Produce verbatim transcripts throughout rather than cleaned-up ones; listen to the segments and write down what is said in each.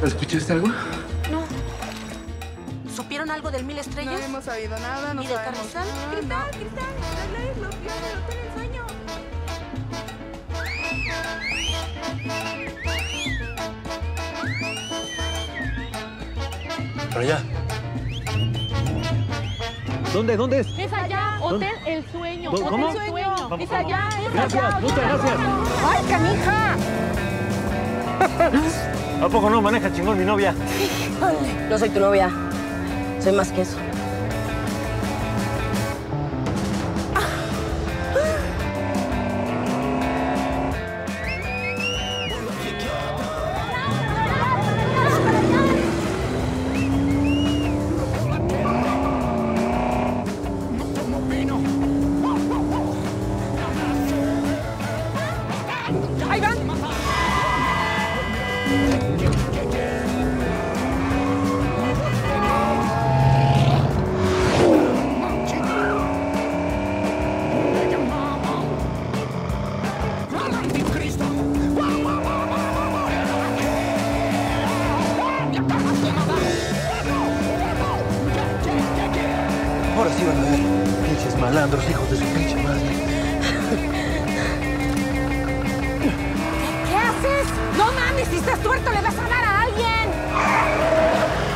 ¿Escuchaste algo? No. ¿Supieron algo del Mil Estrellas? No hemos sabido nada, no ¿Ni del sabemos Carrizal? nada. Cristal, Cristal, Cristal, lo vio en el hotel El Sueño. Para allá. ¿Dónde? ¿Dónde es? Es allá, Hotel El Sueño. ¿Cómo? Hotel ¿Cómo? El Sueño. Vamos, Es vamos. allá, es Gracias, allá. muchas gracias. ¡Ay, canija! ¿A poco no maneja chingón mi novia? No soy tu novia. Soy más que eso. ¡Ahí van! Ahora sí van a ver. Pinches malandros, hijos de su pinche madre. ¿Qué haces? ¡No mames! ¡Si estás tuerto, le vas a dar a alguien!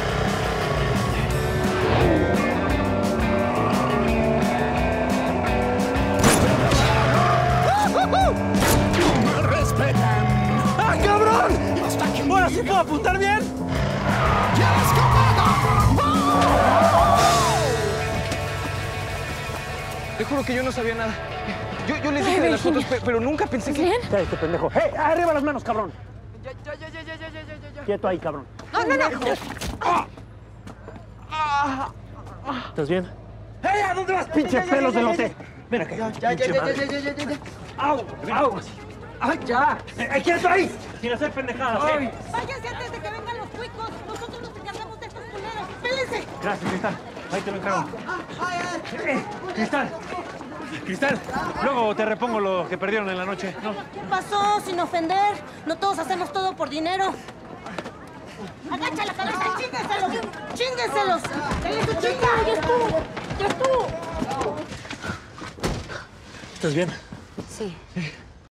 ¡Ah, cabrón! ¿Ahora sí puedo apuntar bien? Te juro que yo no sabía nada. Yo, yo les dije de las fotos, pe- pero nunca pensé que... Cállate, pendejo. ¡Hey! ¡Arriba las manos, cabrón! Ya, ya, ya, ya, ya, ya, ya, ya, ya. Quieto ahí, cabrón. ¡No, no, no! ¿Estás bien? ¡Hey! ¿A dónde vas, pinches pelos de lote? Ven acá, Ya, ya, pinche ya, madre. ya, ya, ya, ya, ya. ¡Au! ¡Au! ¡Ay, ya! ¡Eh, quieto ahí! Sin hacer pendejadas, ¿eh? ¡Váyanse antes de que vengan los cuicos! ¡Nosotros nos encargamos de estos culeros! ¡Pélense! Gracias, Cristal. Ahí te lo encargo. Eh, Cristal. Cristal, luego te repongo lo que perdieron en la noche, ¿no? ¿Qué pasó? Sin ofender. No todos hacemos todo por dinero. ¡Agacha la cabeza! ¡Chínguenselos! ¡Chínguenselos! ¡Dale tu chinga! ¡Ya estuvo! ¡Ya estuvo! ¿Estás bien? Sí.